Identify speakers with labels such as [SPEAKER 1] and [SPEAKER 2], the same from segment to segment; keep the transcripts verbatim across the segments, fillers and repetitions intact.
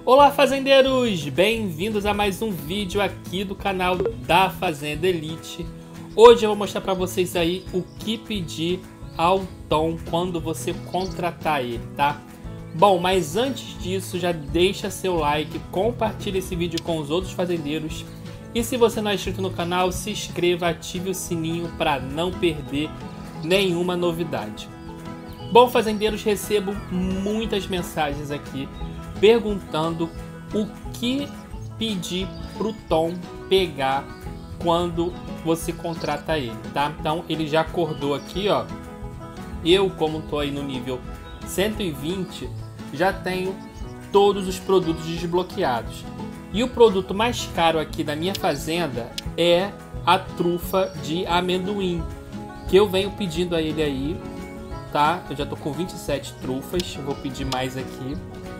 [SPEAKER 1] Olá fazendeiros, bem-vindos a mais um vídeo aqui do canal da Fazenda Elite. Hoje eu vou mostrar para vocês aí o que pedir ao Tom quando você contratar ele, tá? Bom, mas antes disso já deixa seu like, compartilha esse vídeo com os outros fazendeiros e se você não é inscrito no canal, se inscreva, ative o sininho para não perder nenhuma novidade. Bom, fazendeiros, recebo muitas mensagens aqui perguntando o que pedir pro Tom pegar quando você contrata ele, tá? Então ele já acordou aqui, ó. Eu, como tô aí no nível cento e vinte, já tenho todos os produtos desbloqueados. E o produto mais caro aqui da minha fazenda é a trufa de amendoim, que eu venho pedindo a ele aí, tá? Eu já tô com vinte e sete trufas, vou pedir mais aqui.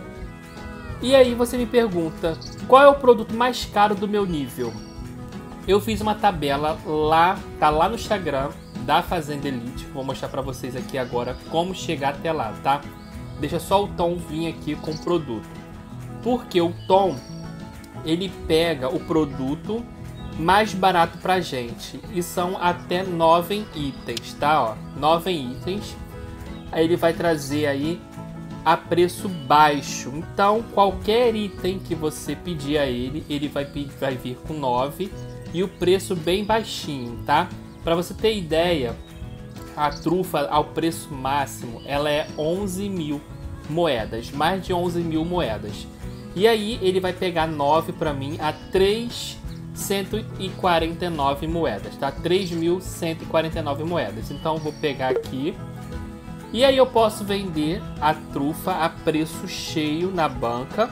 [SPEAKER 1] E aí você me pergunta, qual é o produto mais caro do meu nível? Eu fiz uma tabela lá, tá lá no Instagram da Fazenda Elite. Vou mostrar para vocês aqui agora como chegar até lá, tá? Deixa só o Tom vir aqui com o produto. Porque o Tom, ele pega o produto mais barato pra gente. E são até nove itens, tá? Ó, nove itens. Aí ele vai trazer aí a preço baixo. Então qualquer item que você pedir a ele, ele vai, vai vir com nove e o preço bem baixinho, tá? Para você ter ideia, a trufa ao preço máximo ela é onze mil moedas, mais de onze mil moedas. E aí ele vai pegar nove para mim a trezentas e quarenta e nove moedas, tá? três mil cento e quarenta e nove moedas. Então eu vou pegar aqui. E aí eu posso vender a trufa a preço cheio na banca.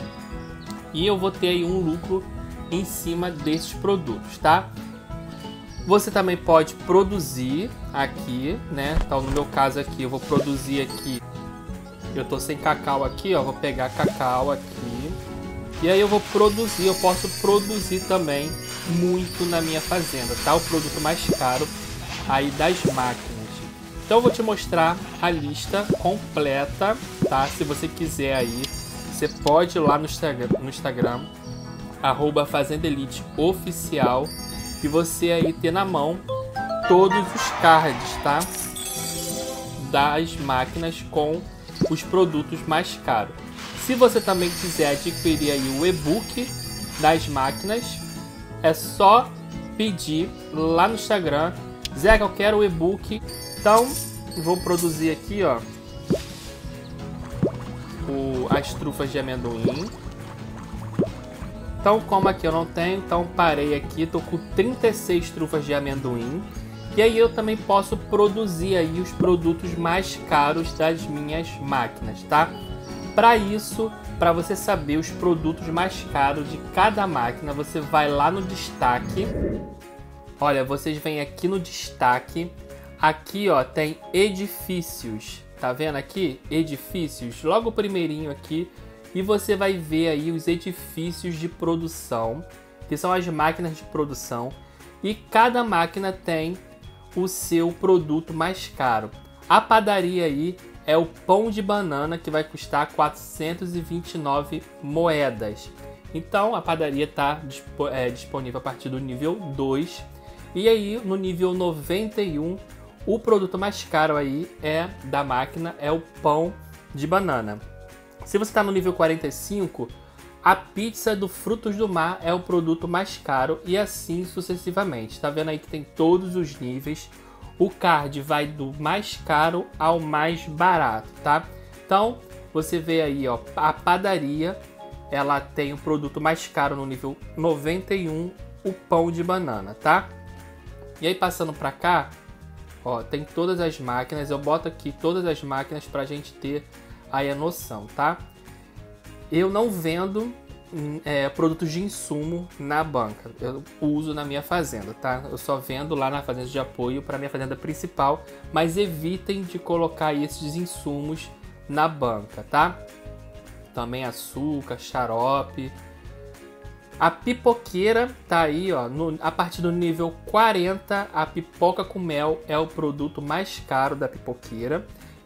[SPEAKER 1] E eu vou ter aí um lucro em cima desses produtos, tá? Você também pode produzir aqui, né? Então no meu caso aqui eu vou produzir aqui. Eu tô sem cacau aqui, ó. Vou pegar cacau aqui. E aí eu vou produzir, eu posso produzir também muito na minha fazenda, tá? O produto mais caro aí das máquinas. Então eu vou te mostrar a lista completa, tá? Se você quiser aí, você pode ir lá no Instagram, no Instagram arroba Fazenda Elite Oficial, e você aí ter na mão todos os cards, tá? Das máquinas com os produtos mais caros. Se você também quiser adquirir aí o e-book das máquinas, é só pedir lá no Instagram. Zé, eu quero o e-book. Então, vou produzir aqui, ó, o, as trufas de amendoim. Então, como aqui eu não tenho, então parei aqui, tô com trinta e seis trufas de amendoim. E aí eu também posso produzir aí os produtos mais caros das minhas máquinas, tá? Para isso, para você saber os produtos mais caros de cada máquina, você vai lá no destaque. Olha, vocês vêm aqui no destaque. Aqui, ó, tem edifícios, tá vendo aqui? Edifícios, logo o primeirinho aqui, e você vai ver aí os edifícios de produção, que são as máquinas de produção, e cada máquina tem o seu produto mais caro. A padaria aí é o pão de banana, que vai custar quatrocentas e vinte e nove moedas. Então a padaria está é, disponível a partir do nível dois, e aí no nível noventa e um, o produto mais caro aí é da máquina, é o pão de banana. Se você está no nível quarenta e cinco, a pizza do Frutos do Mar é o produto mais caro e assim sucessivamente. Tá vendo aí que tem todos os níveis. O card vai do mais caro ao mais barato, tá? Então, você vê aí, ó, a padaria, ela tem o produto mais caro no nível noventa e um, o pão de banana, tá? E aí passando para cá, ó, tem todas as máquinas, eu boto aqui todas as máquinas pra gente ter aí a noção, tá? Eu não vendo é, produtos de insumo na banca, eu uso na minha fazenda, tá? Eu só vendo lá na fazenda de apoio para minha fazenda principal, mas evitem de colocar esses insumos na banca, tá? Também açúcar, xarope. A pipoqueira tá aí, ó, no, a partir do nível quarenta, a pipoca com mel é o produto mais caro da pipoqueira.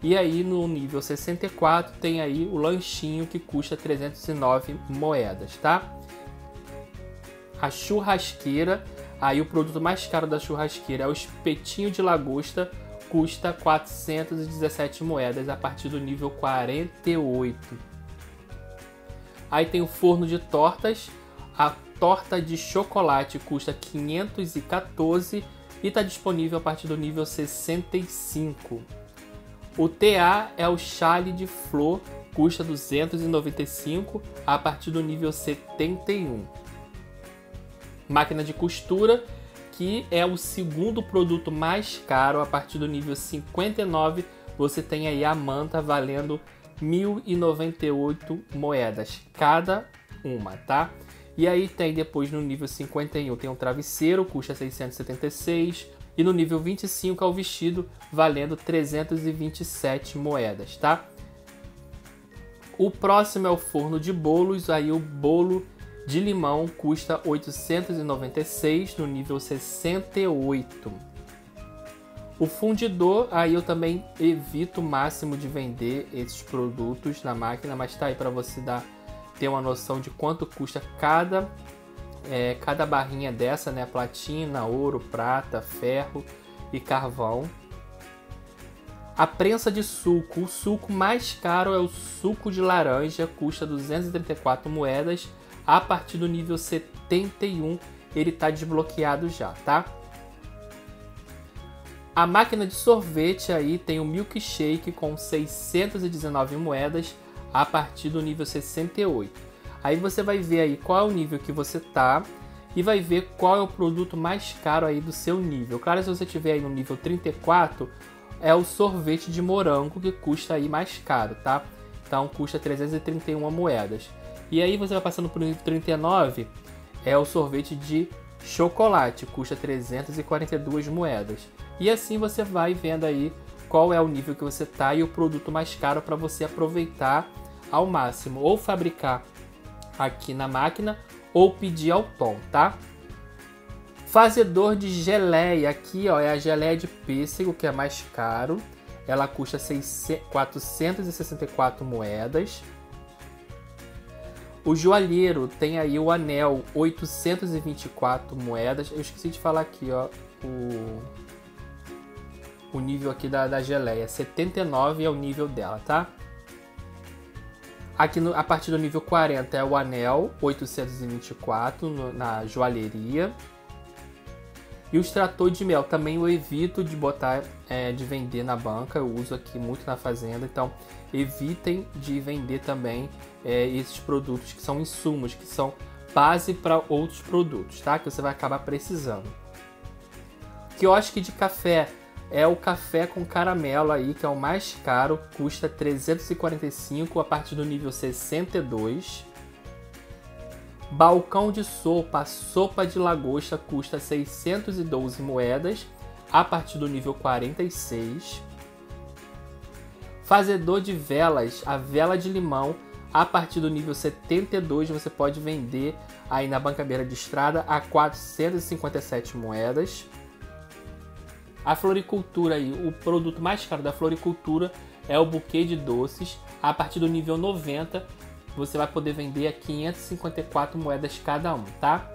[SPEAKER 1] E aí no nível sessenta e quatro tem aí o lanchinho que custa trezentas e nove moedas, tá? A churrasqueira, aí o produto mais caro da churrasqueira é o espetinho de lagosta, custa quatrocentas e dezessete moedas a partir do nível quarenta e oito. Aí tem o forno de tortas, a torta de chocolate custa quinhentos e quatorze e está disponível a partir do nível sessenta e cinco. O T A é o chale de flor, custa duzentos e noventa e cinco a partir do nível setenta e um. Máquina de costura, que é o segundo produto mais caro, a partir do nível cinquenta e nove, você tem aí a manta valendo mil e noventa e oito moedas cada uma, tá? E aí tem depois no nível cinquenta e um tem um travesseiro, custa seiscentos e setenta e seis, e no nível vinte e cinco é o vestido valendo trezentas e vinte e sete moedas, tá? O próximo é o forno de bolos, aí o bolo de limão custa oitocentos e noventa e seis no nível sessenta e oito. O fundidor, aí eu também evito o máximo de vender esses produtos na máquina, mas tá aí para você dar, ter uma noção de quanto custa cada, é, cada barrinha dessa, né? Platina, ouro, prata, ferro e carvão. A prensa de suco, o suco mais caro é o suco de laranja, custa duzentas e trinta e quatro moedas. A partir do nível setenta e um ele está desbloqueado já, tá? A máquina de sorvete aí tem o milkshake com seiscentas e dezenove moedas a partir do nível sessenta e oito. Aí você vai ver aí qual é o nível que você tá e vai ver qual é o produto mais caro aí do seu nível. Claro, se você tiver aí no nível trinta e quatro, é o sorvete de morango que custa aí mais caro, tá? Então custa trezentas e trinta e uma moedas. E aí você vai passando para o nível trinta e nove, é o sorvete de chocolate, custa trezentas e quarenta e duas moedas. E assim você vai vendo aí qual é o nível que você tá e o produto mais caro para você aproveitar ao máximo, ou fabricar aqui na máquina ou pedir ao Tom, tá? Fazedor de geleia, aqui ó, é a geleia de pêssego que é mais caro, ela custa quatrocentas e sessenta e quatro moedas. O joalheiro tem aí o anel, oitocentas e vinte e quatro moedas. Eu esqueci de falar aqui, ó, o, o nível aqui da, da geleia. setenta e nove é o nível dela, tá? Aqui no, a partir do nível quarenta é o anel, oitocentos e vinte e quatro no, na joalheria. E o extrator de mel também eu evito de botar, é, de vender na banca. Eu uso aqui muito na fazenda, então evitem de vender também é, esses produtos que são insumos, que são base para outros produtos, tá? Que você vai acabar precisando. Quiosque de café é o café com caramelo aí, que é o mais caro, custa trezentos e quarenta e cinco a partir do nível sessenta e dois. Balcão de sopa, a sopa de lagosta custa seiscentas e doze moedas a partir do nível quarenta e seis. Fazedor de velas, a vela de limão, a partir do nível setenta e dois você pode vender aí na banca beira de estrada a quatrocentas e cinquenta e sete moedas. A floricultura aí, o produto mais caro da floricultura é o buquê de doces, a partir do nível noventa você vai poder vender a quinhentas e cinquenta e quatro moedas cada um, tá?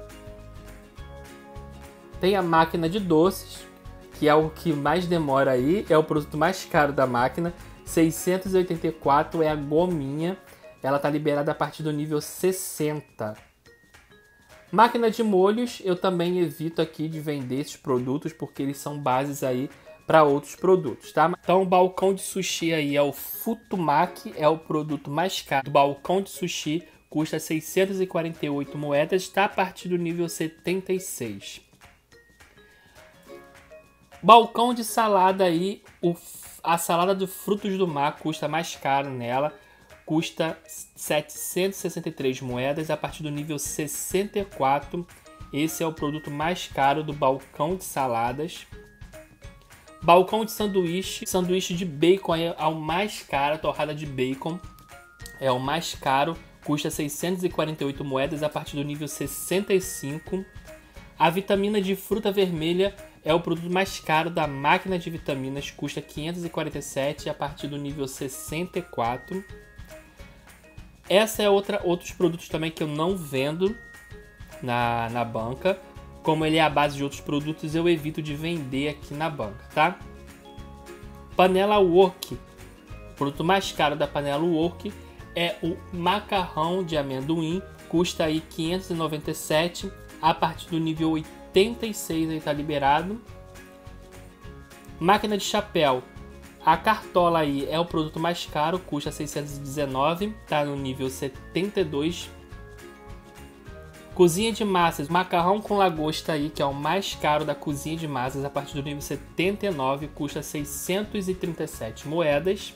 [SPEAKER 1] Tem a máquina de doces, que é o que mais demora aí, é o produto mais caro da máquina, seiscentos e oitenta e quatro é a gominha, ela tá liberada a partir do nível sessenta. Máquina de molhos, eu também evito aqui de vender esses produtos, porque eles são bases aí para outros produtos, tá? Então o balcão de sushi aí é o Futomaki, é o produto mais caro do balcão de sushi, custa seiscentas e quarenta e oito moedas, está a partir do nível setenta e seis. Balcão de salada aí, o, a salada de frutos do mar custa mais caro nela, custa setecentas e sessenta e três moedas a partir do nível sessenta e quatro. Esse é o produto mais caro do balcão de saladas. Balcão de sanduíche, sanduíche de bacon é o mais caro, a torrada de bacon é o mais caro, custa seiscentas e quarenta e oito moedas a partir do nível sessenta e cinco. A vitamina de fruta vermelha é o produto mais caro da máquina de vitaminas, custa quinhentos e quarenta e sete a partir do nível sessenta e quatro. Essa é outra outros produtos também que eu não vendo na, na banca. Como ele é a base de outros produtos, eu evito de vender aqui na banca, tá? Panela Wok. O produto mais caro da panela Wok é o macarrão de amendoim, custa aí quinhentos e noventa e sete a partir do nível oitenta e seis, aí tá liberado. Máquina de chapéu. A cartola aí é o produto mais caro, custa seiscentos e dezenove, tá no nível setenta e dois. Cozinha de massas, macarrão com lagosta aí, que é o mais caro da cozinha de massas, a partir do nível setenta e nove, custa seiscentos e trinta e sete moedas.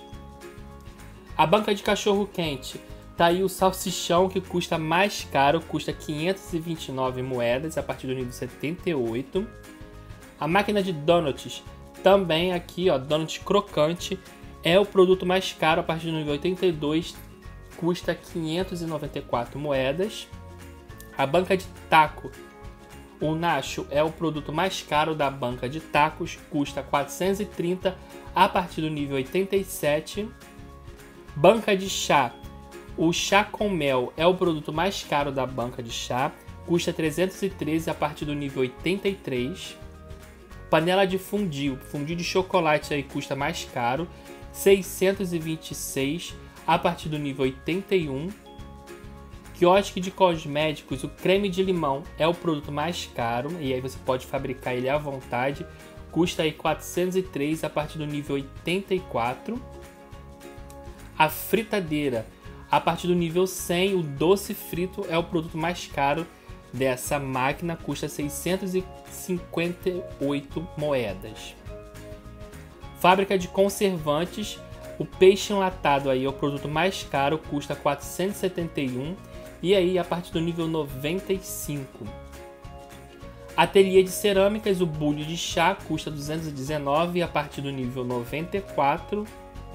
[SPEAKER 1] A banca de cachorro quente, tá aí o salsichão que custa mais caro, custa quinhentos e vinte e nove moedas, a partir do nível setenta e oito. A máquina de donuts, também aqui, ó, donut crocante, é o produto mais caro, a partir do nível oitenta e dois, custa quinhentos e noventa e quatro moedas. A banca de taco, o nacho é o produto mais caro da banca de tacos, custa quatrocentos e trinta a partir do nível oitenta e sete. Banca de chá, o chá com mel é o produto mais caro da banca de chá, custa trezentos e treze a partir do nível oitenta e três. Panela de fundir, fundir de chocolate aí custa mais caro, seiscentos e vinte e seis a partir do nível oitenta e um. Quiosque de cosméticos, o creme de limão é o produto mais caro, e aí você pode fabricar ele à vontade, custa aí quatrocentos e três a partir do nível oitenta e quatro. A fritadeira, a partir do nível cem, o doce frito é o produto mais caro dessa máquina, custa seiscentos e cinquenta e oito moedas. Fábrica de conservantes, o peixe enlatado aí é o produto mais caro, custa quatrocentos e setenta e um. E aí, a partir do nível noventa e cinco. Ateliê de cerâmicas, o bule de chá, custa duzentos e dezenove a partir do nível noventa e quatro.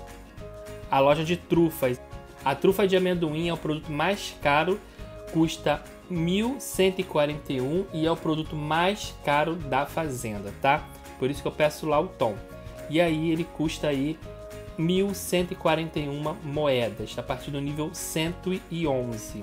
[SPEAKER 1] A loja de trufas. A trufa de amendoim é o produto mais caro, custa mil cento e quarenta e um e é o produto mais caro da fazenda, tá? Por isso que eu peço lá o tom. E aí ele custa aí mil cento e quarenta e uma moedas, a partir do nível cento e onze.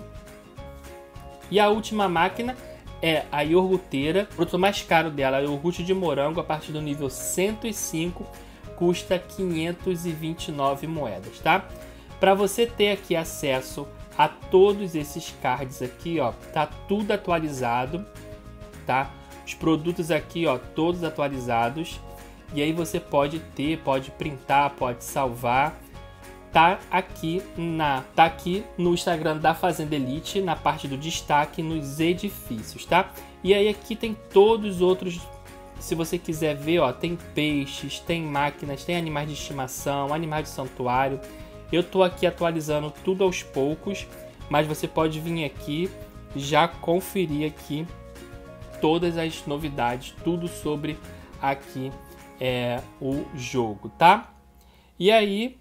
[SPEAKER 1] E a última máquina é a iogurteira. O produto mais caro dela é o iogurte de morango, a partir do nível cento e cinco, custa quinhentos e vinte e nove moedas, tá? Para você ter aqui acesso a todos esses cards aqui, ó, tá tudo atualizado, tá? Os produtos aqui, ó, todos atualizados. E aí você pode ter, pode printar, pode salvar. Tá aqui, na, tá aqui no Instagram da Fazenda Elite, na parte do destaque, nos edifícios, tá? E aí aqui tem todos os outros, se você quiser ver, ó, tem peixes, tem máquinas, tem animais de estimação, animais de santuário. Eu tô aqui atualizando tudo aos poucos, mas você pode vir aqui, já conferir aqui todas as novidades, tudo sobre aqui é, o jogo, tá? E aí,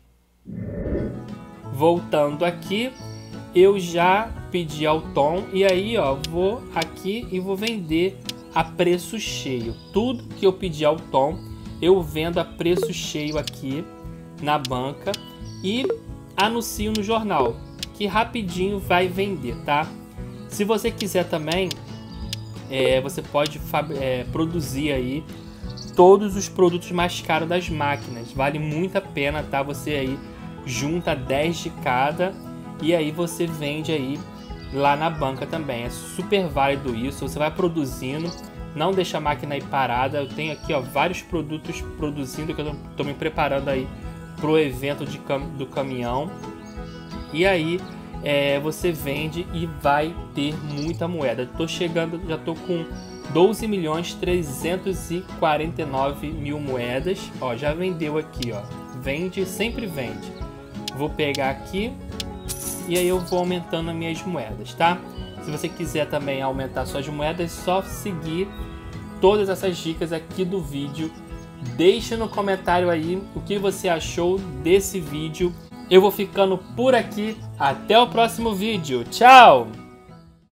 [SPEAKER 1] voltando aqui, eu já pedi ao Tom e aí, ó, vou aqui e vou vender a preço cheio. Tudo que eu pedi ao Tom, eu vendo a preço cheio aqui na banca e anuncio no jornal, que rapidinho vai vender, tá? Se você quiser também, é, você pode é, produzir aí todos os produtos mais caros das máquinas. Vale muito a pena, tá? Você aí junta dez de cada e aí você vende aí lá na banca também. É super válido isso. Você vai produzindo, não deixa a máquina aí parada. Eu tenho aqui, ó, vários produtos produzindo que eu tô me preparando aí pro evento de cam do caminhão. E aí é, você vende e vai ter muita moeda. Tô chegando, já tô com doze milhões trezentos e quarenta e nove mil moedas. Ó, já vendeu aqui, ó. Vende, sempre vende. Vou pegar aqui e aí eu vou aumentando as minhas moedas, tá? Se você quiser também aumentar suas moedas, é só seguir todas essas dicas aqui do vídeo. Deixe no comentário aí o que você achou desse vídeo. Eu vou ficando por aqui. Até o próximo vídeo. Tchau!